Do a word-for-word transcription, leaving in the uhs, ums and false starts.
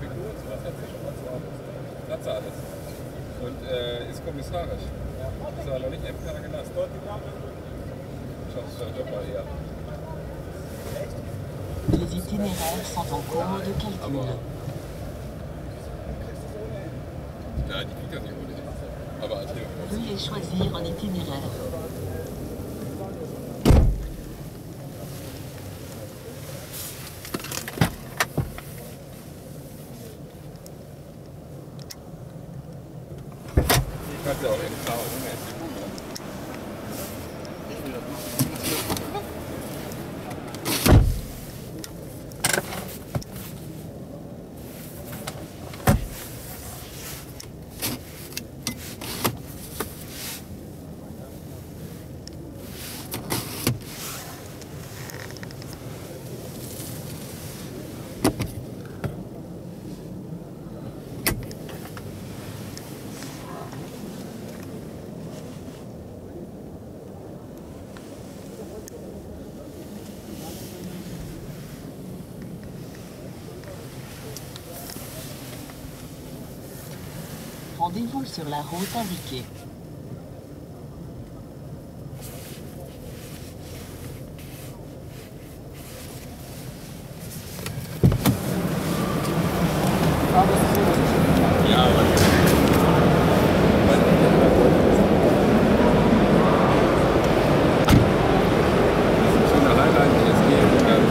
wie kurz, was hat sie schon mal so alles? Hat sie alles. Und äh, ist kommissarisch. Ist aber noch nicht M K gelassen. Ich hoffe, es wird doch mal eher. Les itinéraires sont en cours de calcul. Aber, ja, die kriegt er nicht ohne. Aber als Hilfe. Veuillez choisir un itinéraire. Ich hatte auch in Klau ohne S U V. Rendez-vous sur la route indiquée. Ja, aber schon alleine ein D S G und ganz